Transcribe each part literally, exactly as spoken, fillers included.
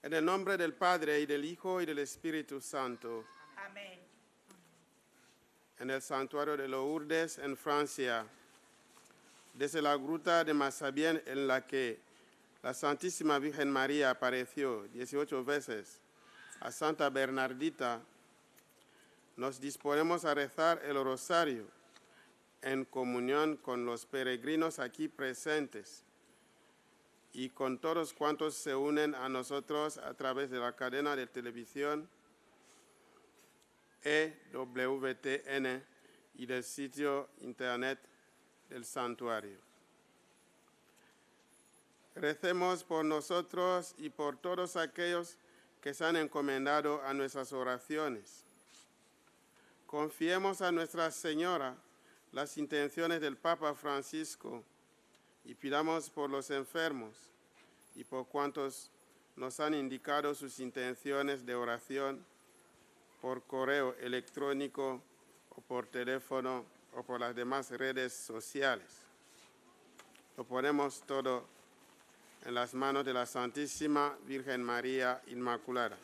En el nombre del Padre, y del Hijo, y del Espíritu Santo. Amén. En el santuario de Lourdes, en Francia, desde la gruta de Massabielle, en la que la Santísima Virgen María apareció dieciocho veces a Santa Bernardita, nos disponemos a rezar el rosario en comunión con los peregrinos aquí presentes y con todos cuantos se unen a nosotros a través de la cadena de televisión E W T N y del sitio internet del santuario. Recemos por nosotros y por todos aquellos que se han encomendado a nuestras oraciones. Confiemos a Nuestra Señora las intenciones del Papa Francisco y pidamos por los enfermos y por cuantos nos han indicado sus intenciones de oración por correo electrónico o por teléfono o por las demás redes sociales. Lo ponemos todo en las manos de la Santísima Virgen María Inmaculada.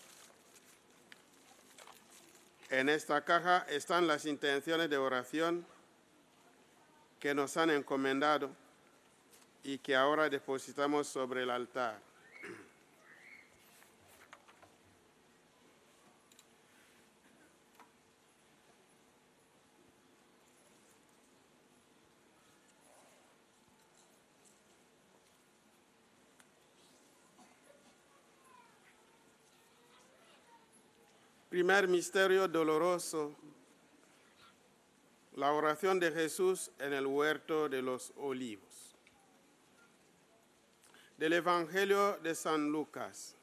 En esta caja están las intenciones de oración que nos han encomendado y que ahora depositamos sobre el altar. Primer misterio doloroso, la oración de Jesús en el huerto de los olivos. Del Evangelio de San Lucas.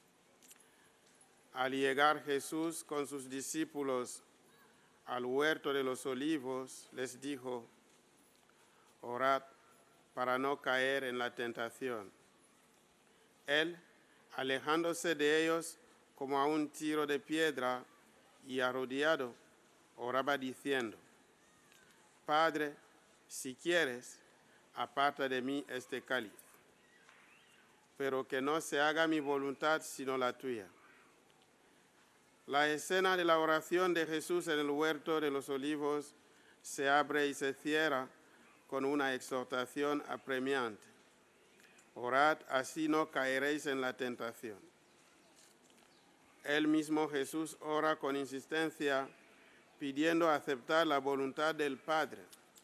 Al llegar Jesús con sus discípulos al huerto de los olivos, les dijo: orad para no caer en la tentación. Él, alejándose de ellos como a un tiro de piedra y arrodillado, oraba diciendo: Padre, si quieres, aparta de mí este cáliz, pero que no se haga mi voluntad sino la tuya. La escena de la oración de Jesús en el huerto de los olivos se abre y se cierra con una exhortación apremiante: orad, así no caeréis en la tentación. Él mismo, Jesús, ora con insistencia, pidiendo aceptar la voluntad del Padre.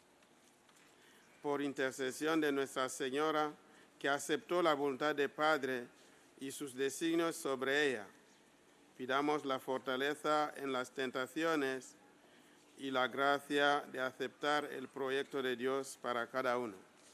Por intercesión de Nuestra Señora, que aceptó la voluntad del Padre y sus designios sobre ella, pidamos la fortaleza en las tentaciones y la gracia de aceptar el proyecto de Dios para cada uno.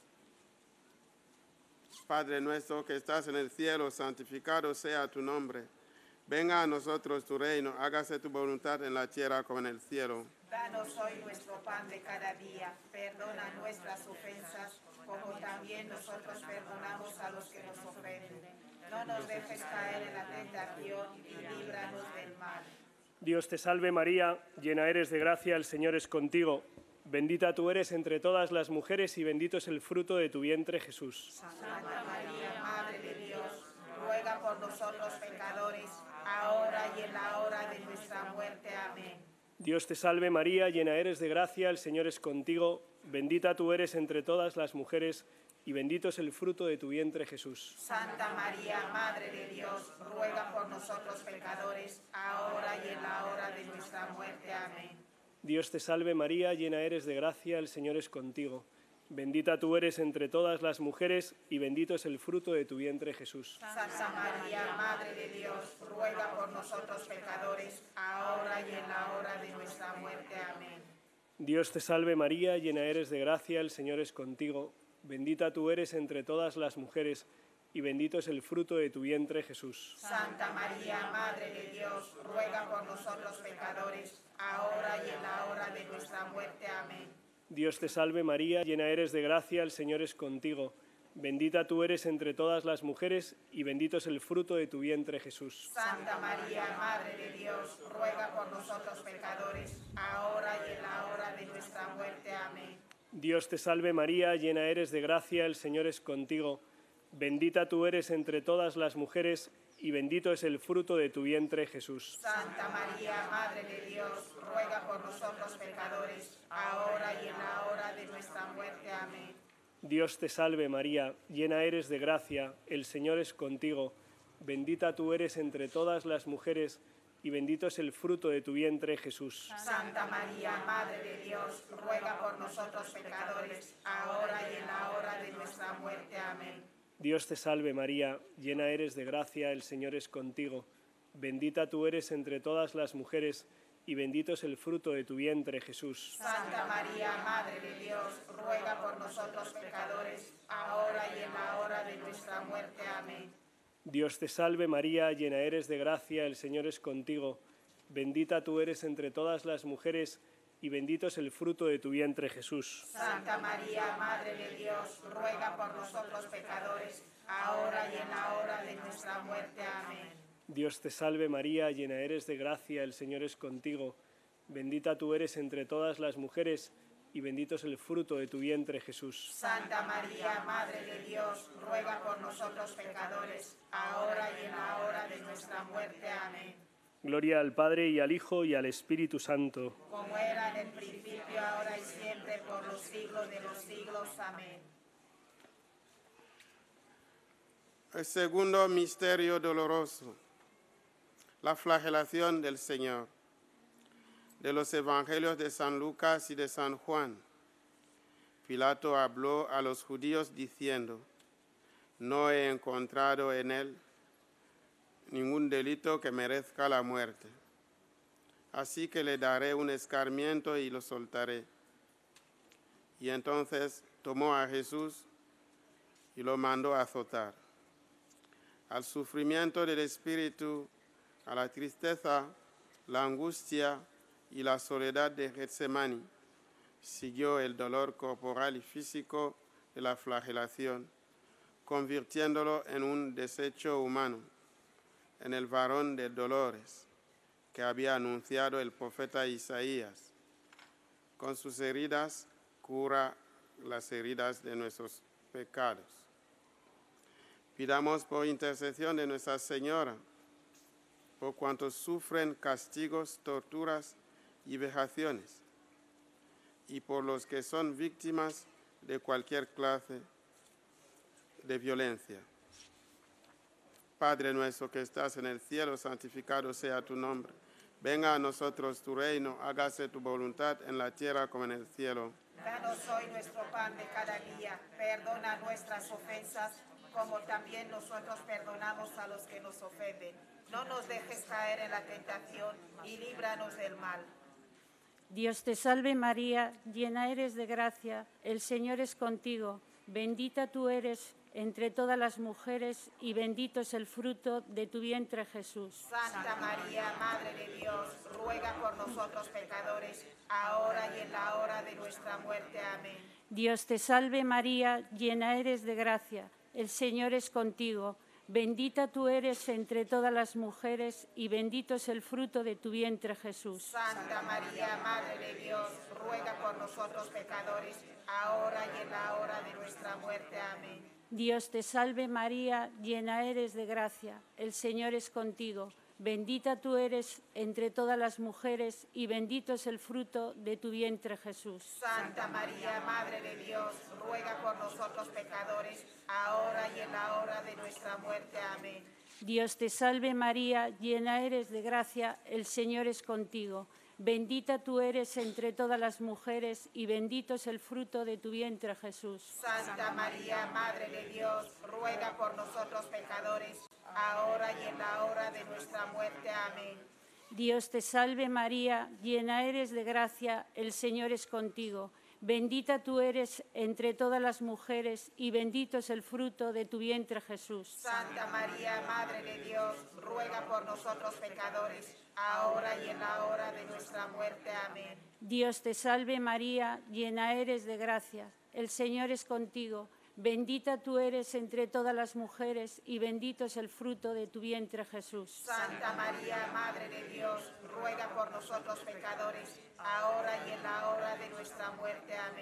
Padre nuestro que estás en el cielo, santificado sea tu nombre. Venga a nosotros tu reino, hágase tu voluntad en la tierra como en el cielo. Danos hoy nuestro pan de cada día, perdona nuestras ofensas, como también nosotros perdonamos a los que nos ofenden. No nos dejes caer en la tentación y líbranos del mal. Dios te salve María, llena eres de gracia, el Señor es contigo. Bendita tú eres entre todas las mujeres y bendito es el fruto de tu vientre, Jesús. Santa María, Madre de Dios, ruega por nosotros pecadores, ahora y en la hora de nuestra muerte. Amén. Dios te salve María, llena eres de gracia, el Señor es contigo. Bendita tú eres entre todas las mujeres y bendito es el fruto de tu vientre, Jesús. Santa María, Madre de Dios, ruega por nosotros pecadores, ahora y en la hora de nuestra muerte. Amén. Dios te salve María, llena eres de gracia, el Señor es contigo. Bendita tú eres entre todas las mujeres y bendito es el fruto de tu vientre, Jesús. Santa María, Madre de Dios, ruega por nosotros pecadores, ahora y en la hora de nuestra muerte. Amén. Dios te salve María, llena eres de gracia, el Señor es contigo. Bendita tú eres entre todas las mujeres y bendito es el fruto de tu vientre, Jesús. Santa María, Madre de Dios, ruega por nosotros pecadores, ahora y en la hora de nuestra muerte. Amén. Dios te salve María, llena eres de gracia, el Señor es contigo. Bendita tú eres entre todas las mujeres y bendito es el fruto de tu vientre, Jesús. Santa María, Madre de Dios, ruega por nosotros pecadores, ahora y en la hora de nuestra muerte. Amén. Dios te salve María, llena eres de gracia, el Señor es contigo. Bendita tú eres entre todas las mujeres y bendito es el fruto de tu vientre, Jesús. Santa María, Madre de Dios, ruega por nosotros pecadores, ahora y en la hora de nuestra muerte. Amén. Dios te salve María, llena eres de gracia, el Señor es contigo. Bendita tú eres entre todas las mujeres y bendito es el fruto de tu vientre, Jesús. Santa María, Madre de Dios, ruega por nosotros pecadores, ahora y en la hora de nuestra muerte. Amén. Dios te salve María, llena eres de gracia, el Señor es contigo. Bendita tú eres entre todas las mujeres y bendito es el fruto de tu vientre, Jesús. Santa María, Madre de Dios, ruega por nosotros pecadores, ahora y en la hora de nuestra muerte. Amén. Dios te salve María, llena eres de gracia, el Señor es contigo. Bendita tú eres entre todas las mujeres y bendito es el fruto de tu vientre, Jesús. Santa María, Madre de Dios, ruega por nosotros pecadores, ahora y en la hora de nuestra muerte. Amén. Dios te salve María, llena eres de gracia, el Señor es contigo. Bendita tú eres entre todas las mujeres y bendito es el fruto de tu vientre, Jesús. Santa María, Madre de Dios, ruega por nosotros pecadores, ahora y en la hora de nuestra muerte. Amén. Gloria al Padre y al Hijo y al Espíritu Santo. Como era en el principio, ahora y siempre, por los siglos de los siglos. Amén. El segundo misterio doloroso, la flagelación del Señor. De los evangelios de San Lucas y de San Juan. Pilato habló a los judíos diciendo: no he encontrado en él ningún delito que merezca la muerte. Así que le daré un escarmiento y lo soltaré. Y entonces tomó a Jesús y lo mandó a azotar. Al sufrimiento del espíritu, a la tristeza, la angustia y la soledad de Getsemaní, siguió el dolor corporal y físico de la flagelación, convirtiéndolo en un desecho humano, en el varón de dolores que había anunciado el profeta Isaías. Con sus heridas cura las heridas de nuestros pecados. Pidamos por intercesión de Nuestra Señora, por cuantos sufren castigos, torturas y vejaciones, y por los que son víctimas de cualquier clase de violencia. Padre nuestro que estás en el cielo, santificado sea tu nombre. Venga a nosotros tu reino, hágase tu voluntad en la tierra como en el cielo. Danos hoy nuestro pan de cada día, perdona nuestras ofensas, como también nosotros perdonamos a los que nos ofenden. No nos dejes caer en la tentación y líbranos del mal. Dios te salve María, llena eres de gracia, el Señor es contigo. Bendita tú eres entre todas las mujeres y bendito es el fruto de tu vientre, Jesús. Santa María, Madre de Dios, ruega por nosotros pecadores, ahora y en la hora de nuestra muerte. Amén. Dios te salve María, llena eres de gracia, el Señor es contigo. Bendita tú eres entre todas las mujeres y bendito es el fruto de tu vientre, Jesús. Santa María, Madre de Dios, ruega por nosotros pecadores, ahora y en la hora de nuestra muerte. Amén. Dios te salve María, llena eres de gracia, el Señor es contigo. Bendita tú eres entre todas las mujeres y bendito es el fruto de tu vientre, Jesús. Santa María, Madre de Dios, ruega por nosotros pecadores, ahora y en la hora de nuestra muerte. Amén. Dios te salve María, llena eres de gracia, el Señor es contigo. Bendita tú eres entre todas las mujeres y bendito es el fruto de tu vientre, Jesús. Santa María, Madre de Dios, ruega por nosotros pecadores, ahora y en la hora de nuestra muerte. Amén. Dios te salve María, llena eres de gracia, el Señor es contigo. Bendita tú eres entre todas las mujeres y bendito es el fruto de tu vientre, Jesús. Santa María, Madre de Dios, ruega por nosotros pecadores, ahora y en la hora de nuestra muerte. Amén. Dios te salve María, llena eres de gracia, el Señor es contigo. Bendita tú eres entre todas las mujeres y bendito es el fruto de tu vientre, Jesús. Santa María, Madre de Dios, ruega por nosotros pecadores, ahora y en la hora de nuestra muerte. Amén.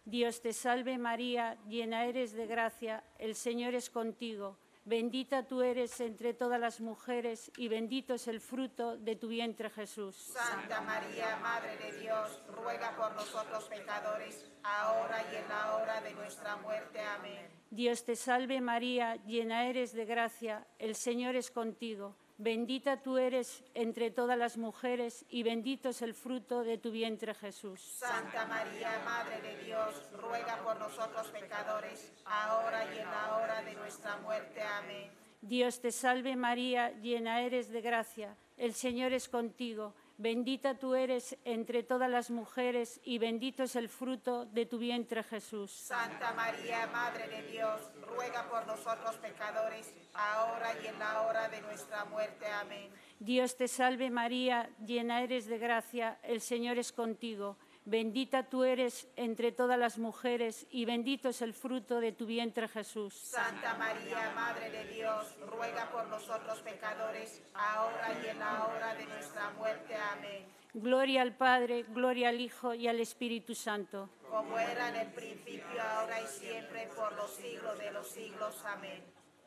Dios te salve María, llena eres de gracia, el Señor es contigo. Bendita tú eres entre todas las mujeres y bendito es el fruto de tu vientre Jesús. Santa María, Madre de Dios, ruega por nosotros pecadores, ahora y en la hora de nuestra muerte. Amén. Dios te salve María, llena eres de gracia, el Señor es contigo. Bendita tú eres entre todas las mujeres y bendito es el fruto de tu vientre Jesús. Santa María, Madre de Dios, ruega por nosotros pecadores, ahora y en la hora de nuestra muerte. Amén. Dios te salve María, llena eres de gracia, el Señor es contigo. Bendita tú eres entre todas las mujeres y bendito es el fruto de tu vientre Jesús. Santa María, Madre de Dios, ruega por nosotros pecadores, ahora y en la hora de nuestra muerte. Amén. Dios te salve María, llena eres de gracia, el Señor es contigo. Bendita tú eres entre todas las mujeres y bendito es el fruto de tu vientre Jesús. Santa María, Madre de Dios, ruega por nosotros pecadores, ahora y en la hora de nuestra muerte. Amén. Gloria al Padre, gloria al Hijo y al Espíritu Santo. Como era en el principio, ahora y siempre, por los siglos de los siglos. Amén.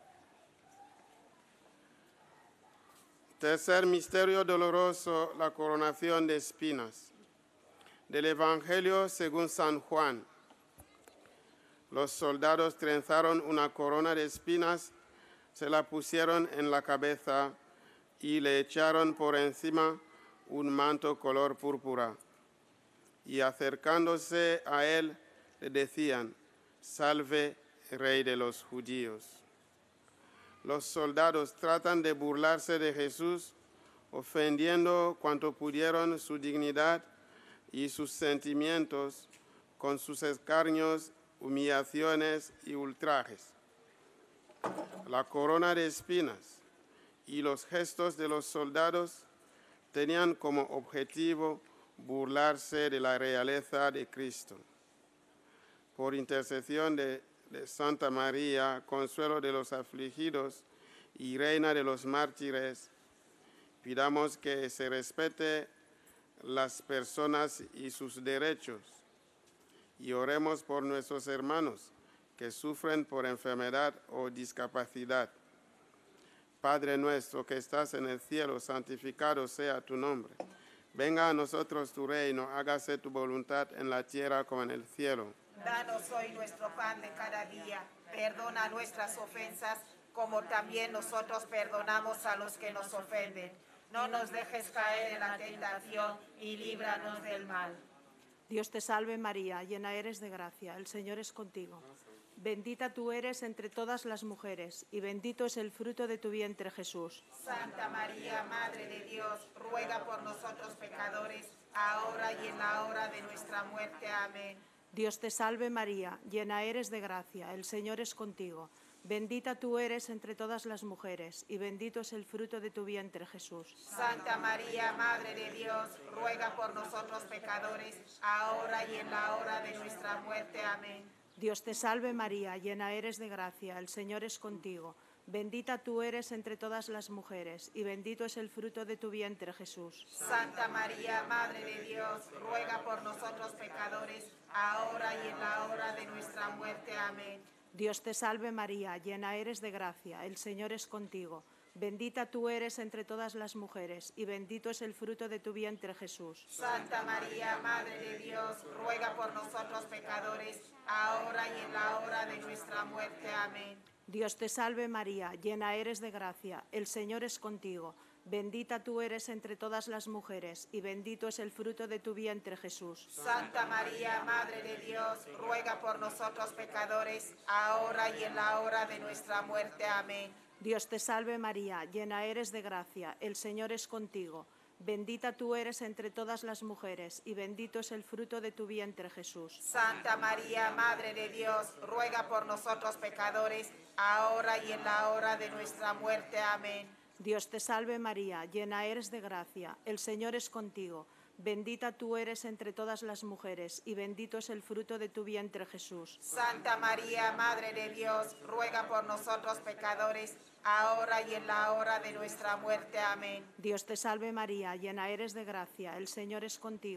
Tercer misterio doloroso, la coronación de espinas. Del Evangelio según San Juan. Los soldados trenzaron una corona de espinas, se la pusieron en la cabeza y le echaron por encima un manto color púrpura. Y acercándose a él, le decían: «Salve, Rey de los judíos». Los soldados tratan de burlarse de Jesús, ofendiendo cuanto pudieron su dignidad y sus sentimientos con sus escarnios, humillaciones y ultrajes. La corona de espinas y los gestos de los soldados tenían como objetivo burlarse de la realeza de Cristo. Por intercesión de, de Santa María, consuelo de los afligidos y reina de los mártires, pidamos que se respete las personas y sus derechos, y oremos por nuestros hermanos que sufren por enfermedad o discapacidad. Padre nuestro que estás en el cielo, santificado sea tu nombre. Venga a nosotros tu reino, hágase tu voluntad en la tierra como en el cielo. Danos hoy nuestro pan de cada día, perdona nuestras ofensas, como también nosotros perdonamos a los que nos ofenden. No nos dejes caer en la tentación y líbranos del mal. Dios te salve María, llena eres de gracia, el Señor es contigo. Bendita tú eres entre todas las mujeres y bendito es el fruto de tu vientre Jesús. Santa María, Madre de Dios, ruega por nosotros pecadores, ahora y en la hora de nuestra muerte. Amén. Dios te salve María, llena eres de gracia, el Señor es contigo. Bendita tú eres entre todas las mujeres, y bendito es el fruto de tu vientre, Jesús. Santa María, Madre de Dios, ruega por nosotros pecadores, ahora y en la hora de nuestra muerte. Amén. Dios te salve María, llena eres de gracia, el Señor es contigo. Bendita tú eres entre todas las mujeres, y bendito es el fruto de tu vientre, Jesús. Santa María, Madre de Dios, ruega por nosotros pecadores, ahora y en la hora de nuestra muerte. Amén. Dios te salve María, llena eres de gracia, el Señor es contigo. Bendita tú eres entre todas las mujeres, y bendito es el fruto de tu vientre, Jesús. Santa María, Madre de Dios, ruega por nosotros pecadores, ahora y en la hora de nuestra muerte. Amén. Dios te salve María, llena eres de gracia, el Señor es contigo. Bendita tú eres entre todas las mujeres, y bendito es el fruto de tu vientre, Jesús. Santa María, Madre de Dios, ruega por nosotros pecadores, ahora y en la hora de nuestra muerte. Amén. Dios te salve María, llena eres de gracia, el Señor es contigo. Bendita tú eres entre todas las mujeres, y bendito es el fruto de tu vientre, Jesús. Santa María, Madre de Dios, ruega por nosotros pecadores, ahora y en la hora de nuestra muerte. Amén. Dios te salve María, llena eres de gracia, el Señor es contigo. Bendita tú eres entre todas las mujeres, y bendito es el fruto de tu vientre, Jesús. Santa María, Madre de Dios, ruega por nosotros pecadores, ahora y en la hora de nuestra muerte. Amén. Dios te salve María, llena eres de gracia, el Señor es contigo.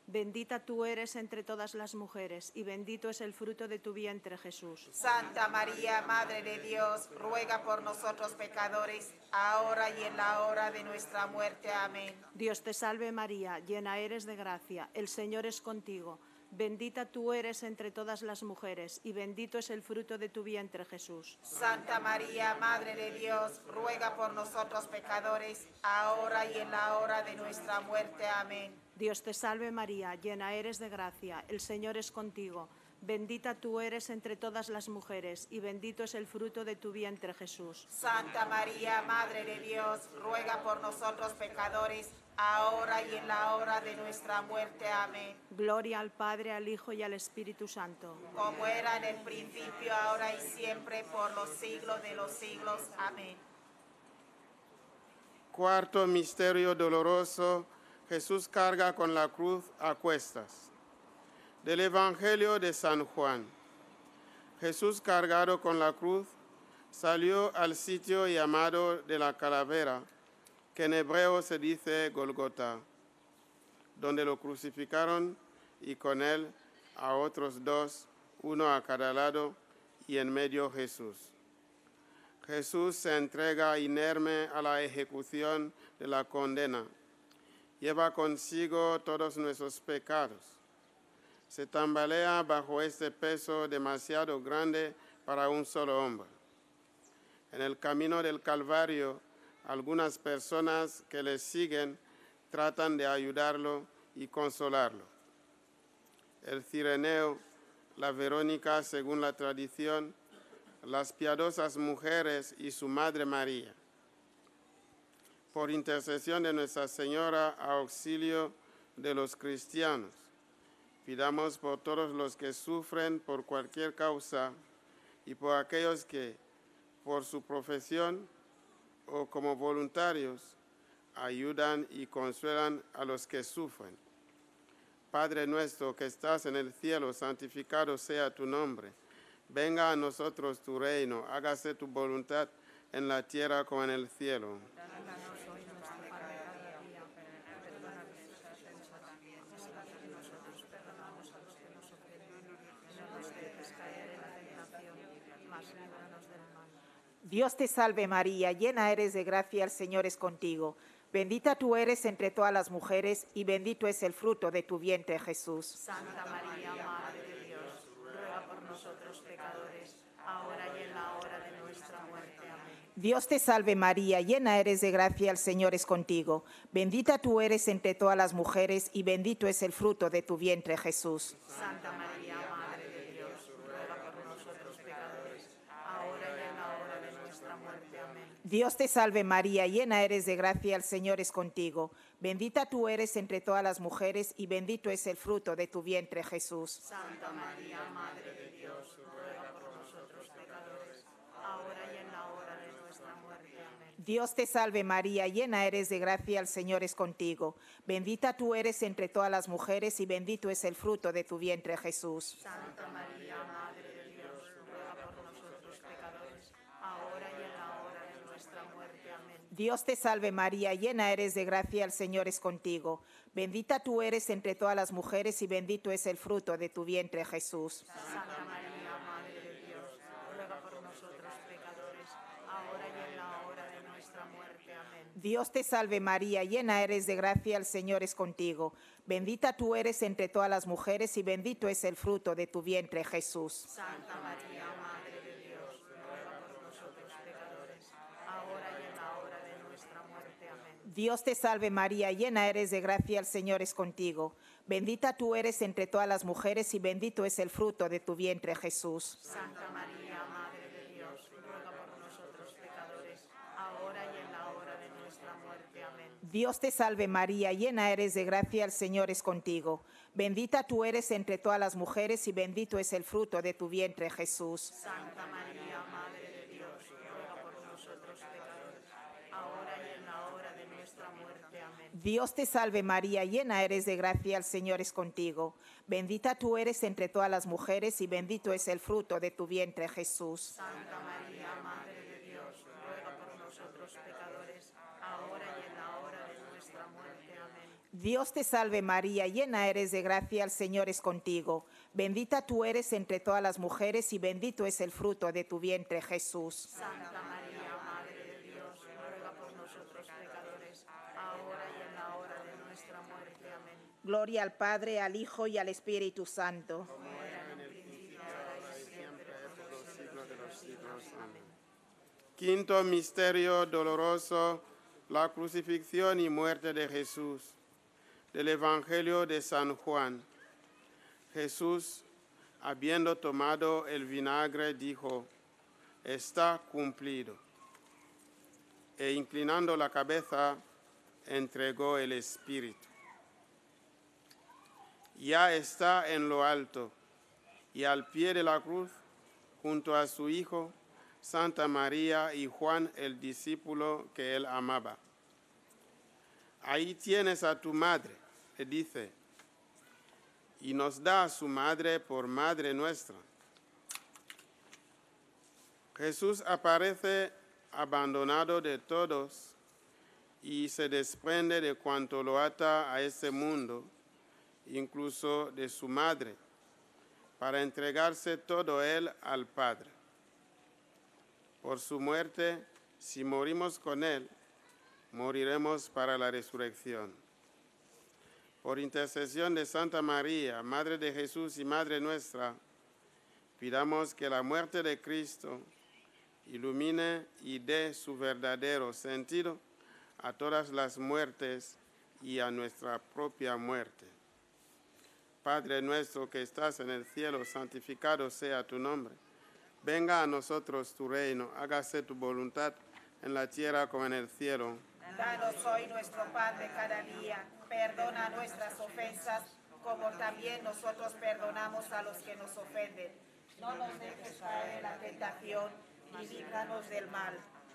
Bendita tú eres entre todas las mujeres, y bendito es el fruto de tu vientre, Jesús. Santa María, Madre de Dios, ruega por nosotros pecadores, ahora y en la hora de nuestra muerte. Amén. Dios te salve María, llena eres de gracia, el Señor es contigo. Bendita tú eres entre todas las mujeres, y bendito es el fruto de tu vientre, Jesús. Santa María, Madre de Dios, ruega por nosotros pecadores, ahora y en la hora de nuestra muerte. Amén. Dios te salve María, llena eres de gracia, el Señor es contigo. Bendita tú eres entre todas las mujeres, y bendito es el fruto de tu vientre, Jesús. Santa María, Madre de Dios, ruega por nosotros pecadores, ahora y en la hora de nuestra muerte. Amén. Gloria al Padre, al Hijo y al Espíritu Santo. Como era en el principio, ahora y siempre, por los siglos de los siglos. Amén. Cuarto misterio doloroso, Jesús carga con la cruz a cuestas. Del Evangelio de San Juan. Jesús, cargado con la cruz, salió al sitio llamado de la calavera, que en hebreo se dice Golgota, donde lo crucificaron, y con él a otros dos, uno a cada lado, y en medio Jesús. Jesús se entrega inerme a la ejecución de la condena. Lleva consigo todos nuestros pecados. Se tambalea bajo este peso demasiado grande para un solo hombre. En el camino del Calvario, algunas personas que le siguen tratan de ayudarlo y consolarlo. El Cireneo, la Verónica según la tradición, las piadosas mujeres y su Madre María. Por intercesión de Nuestra Señora, a auxilio de los cristianos, pidamos por todos los que sufren por cualquier causa y por aquellos que, por su profesión o como voluntarios, ayudan y consuelan a los que sufren. Padre nuestro que estás en el cielo, santificado sea tu nombre. Venga a nosotros tu reino, hágase tu voluntad en la tierra como en el cielo. Dios te salve María, llena eres de gracia, el Señor es contigo. Bendita tú eres entre todas las mujeres, y bendito es el fruto de tu vientre, Jesús. Santa María, Madre de Dios, ruega por nosotros pecadores, ahora y en la hora de nuestra muerte. Amén. Dios te salve María, llena eres de gracia, el Señor es contigo. Bendita tú eres entre todas las mujeres, y bendito es el fruto de tu vientre, Jesús. Santa María, Madre de Dios, ruega por nosotros pecadores, ahora y en la hora de nuestra muerte. Amén. Dios te salve María, llena eres de gracia, el Señor es contigo. Bendita tú eres entre todas las mujeres, y bendito es el fruto de tu vientre, Jesús. Santa María, Madre de Dios, ruega por nosotros pecadores, ahora y en la hora de nuestra muerte. Amén. Dios te salve María, llena eres de gracia, el Señor es contigo. Bendita tú eres entre todas las mujeres, y bendito es el fruto de tu vientre, Jesús. Santa María, Madre de Dios, ruega por nosotros pecadores, ahora y en la hora de nuestra muerte. Amén. Dios te salve María, llena eres de gracia, el Señor es contigo. Bendita tú eres entre todas las mujeres, y bendito es el fruto de tu vientre, Jesús. Santa María, Madre de Dios, ruega por nosotros pecadores, ahora y en la hora de nuestra muerte. Amén. Dios te salve María, llena eres de gracia, el Señor es contigo. Bendita tú eres entre todas las mujeres, y bendito es el fruto de tu vientre, Jesús. Santa María, Madre de Dios, ruega por nosotros pecadores, ahora y en la hora de nuestra muerte. Amén. Dios te salve María, llena eres de gracia, el Señor es contigo. Bendita tú eres entre todas las mujeres, y bendito es el fruto de tu vientre, Jesús. Santa María, Madre de Dios, ruega por nosotros pecadores, ahora y en la hora de nuestra muerte. Amén. Dios te salve María, llena eres de gracia, el Señor es contigo. Bendita tú eres entre todas las mujeres, y bendito es el fruto de tu vientre, Jesús. Santa María, Madre de Dios, ruega por nosotros pecadores, ahora y en la hora de nuestra muerte. Amén. Dios te salve María, llena eres de gracia, el Señor es contigo. Bendita tú eres entre todas las mujeres, y bendito es el fruto de tu vientre, Jesús. Santa María, Madre de Dios, ruega por nosotros pecadores, ahora y en la hora de nuestra muerte. Amén. Dios te salve María, llena eres de gracia, el Señor es contigo. Bendita tú eres entre todas las mujeres y bendito es el fruto de tu vientre, Jesús. Santa María, Madre de Dios, ruega por nosotros pecadores, ahora y en la hora de nuestra muerte. Amén. Gloria al Padre, al Hijo y al Espíritu Santo. Quinto misterio doloroso, la crucifixión y muerte de Jesús. Del Evangelio de San Juan. Jesús, habiendo tomado el vinagre, dijo: está cumplido. E inclinando la cabeza, entregó el Espíritu. Ya está en lo alto, y al pie de la cruz, junto a su Hijo, Santa María y Juan, el discípulo que él amaba. Ahí tienes a tu madre, le dice, y nos da a su madre por madre nuestra. Jesús aparece abandonado de todos y se desprende de cuanto lo ata a este mundo, incluso de su madre, para entregarse todo él al Padre. Por su muerte, si morimos con él, moriremos para la resurrección. Por intercesión de Santa María, Madre de Jesús y Madre nuestra, pidamos que la muerte de Cristo ilumine y dé su verdadero sentido a todas las muertes y a nuestra propia muerte. Padre nuestro que estás en el cielo, santificado sea tu nombre. Venga a nosotros tu reino, hágase tu voluntad en la tierra como en el cielo. Danos hoy nuestro pan de cada día. Perdona nuestras ofensas, como también nosotros perdonamos a los que nos ofenden. No nos dejes caer en la tentación y líbranos del mal.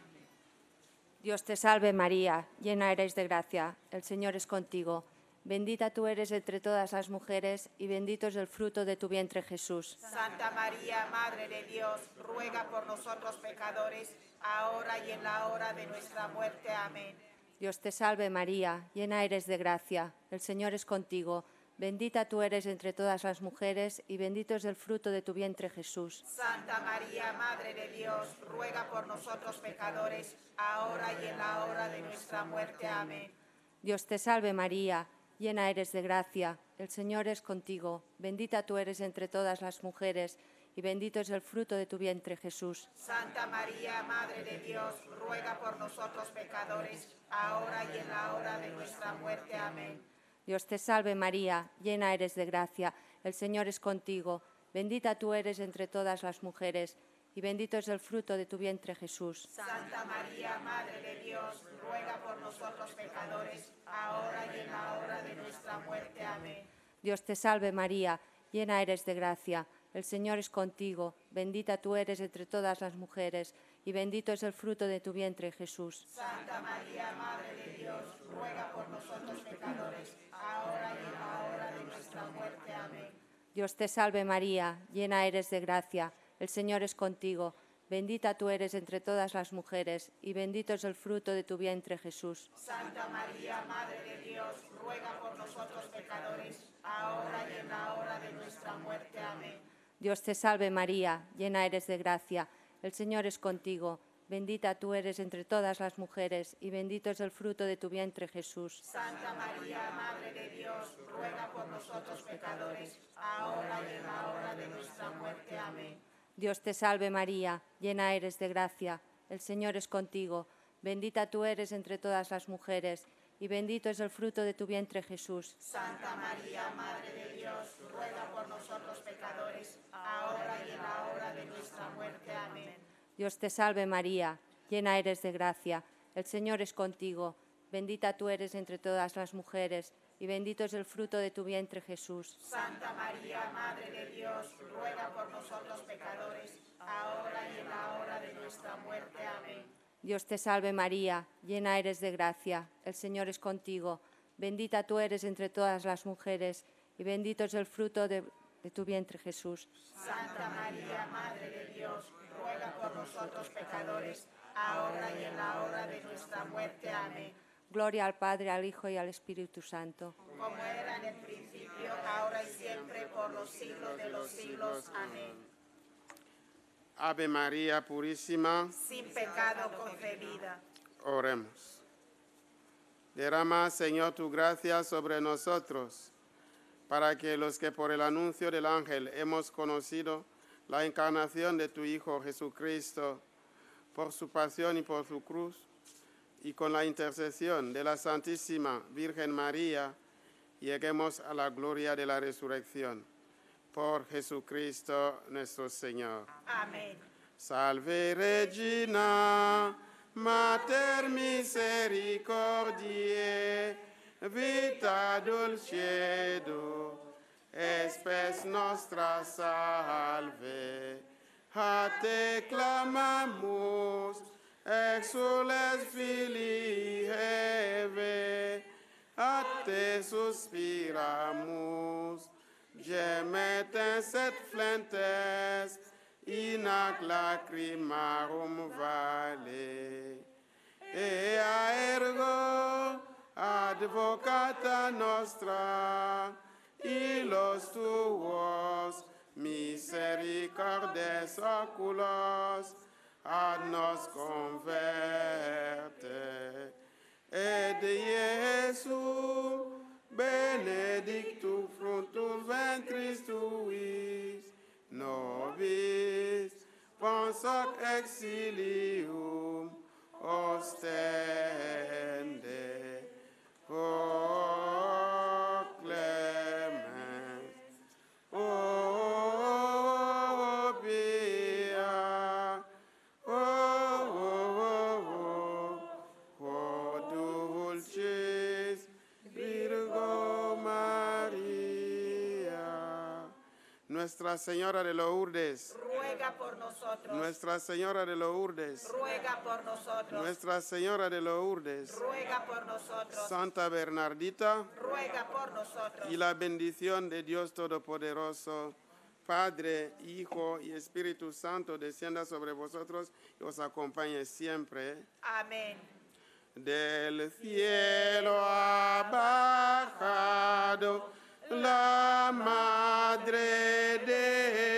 Dios te salve María, llena eres de gracia, el Señor es contigo. Bendita tú eres entre todas las mujeres y bendito es el fruto de tu vientre Jesús. Santa María, Madre de Dios, ruega por nosotros pecadores, ahora y en la hora de nuestra muerte. Amén. Dios te salve María, llena eres de gracia, el Señor es contigo. Bendita tú eres entre todas las mujeres y bendito es el fruto de tu vientre Jesús. Santa María, Madre de Dios, ruega por nosotros pecadores, ahora y en la hora de nuestra muerte. Amén. Dios te salve María, llena eres de gracia, el Señor es contigo. Bendita tú eres entre todas las mujeres y bendito es el fruto de tu vientre Jesús. Santa María, Madre de Dios, ruega por nosotros pecadores, ahora y en la hora de nuestra muerte. Amén. Dios te salve María, llena eres de gracia, el Señor es contigo. Bendita tú eres entre todas las mujeres y bendito es el fruto de tu vientre Jesús. Santa María, Madre de Dios, ruega por nosotros pecadores, ahora y en la hora de nuestra muerte. Amén. Dios te salve María, llena eres de gracia, el Señor es contigo. Bendita tú eres entre todas las mujeres y bendito es el fruto de tu vientre Jesús. Santa María, Madre de Dios, ruega por nosotros pecadores, ahora y en la hora de nuestra muerte. Amén. Dios te salve María, llena eres de gracia, el Señor es contigo. Bendita tú eres entre todas las mujeres y bendito es el fruto de tu vientre Jesús. Santa María, Madre de Dios, ruega por nosotros pecadores, ahora y en la hora de nuestra muerte. Amén. Dios te salve María, llena eres de gracia, el Señor es contigo. Bendita tú eres entre todas las mujeres y bendito es el fruto de tu vientre Jesús. Santa María, Madre de Dios, ruega por nosotros pecadores, ahora y en la hora de nuestra muerte. Amén. Dios te salve María, llena eres de gracia, el Señor es contigo. Bendita tú eres entre todas las mujeres y bendito es el fruto de tu vientre Jesús. Santa María, Madre de Dios, ruega por nosotros pecadores, ahora y en la hora de nuestra muerte. Amén. Dios te salve María, llena eres de gracia, el Señor es contigo. Bendita tú eres entre todas las mujeres y bendito es el fruto de tu vientre Jesús. Santa María, Madre de Dios, ruega por nosotros pecadores, ahora y en la hora de nuestra muerte. Amén. Dios te salve María, llena eres de gracia, el Señor es contigo. Bendita tú eres entre todas las mujeres y bendito es el fruto de, de tu vientre Jesús. Santa María, Madre de Dios, ruega por nosotros pecadores, ahora y en la hora de nuestra muerte. Amén. Gloria al Padre, al Hijo y al Espíritu Santo. Como era en el principio, ahora y siempre, por los siglos de los siglos. Amén. Ave María Purísima, Sin pecado concebida. oremos. Derrama, Señor, tu gracia sobre nosotros, para que los que por el anuncio del ángel hemos conocido la encarnación de tu Hijo Jesucristo, por su pasión y por su cruz, y con la intercesión de la Santísima Virgen María, lleguemos a la gloria de la resurrección. Por Jesucristo nuestro Señor. Amén. Salve Regina, Mater misericordiae, vita dulcedo, espes nostra salve. A te clamamus, exules filii Eve, a te suspiramus, gemetes et flentes, in ac lacrimarum vale. Ea ergo advocata nostra, illos tuos misericordes oculos ad nos converte. Et Iesu benedictus fructus ventris tuis, nobis pons hoc exilium ostende. O clemens, o pia, o, o, o dulcis Virgo María. Nuestra Señora de Lourdes, Ruega por nosotros. Nuestra Señora de Lourdes, Ruega por nosotros. Nuestra Señora de Lourdes, Ruega por nosotros. Santa Bernardita, Ruega por nosotros. y la bendición de Dios Todopoderoso, Padre, Hijo y Espíritu Santo, descienda sobre vosotros y os acompañe siempre. Amén. Del cielo ha bajado la Madre de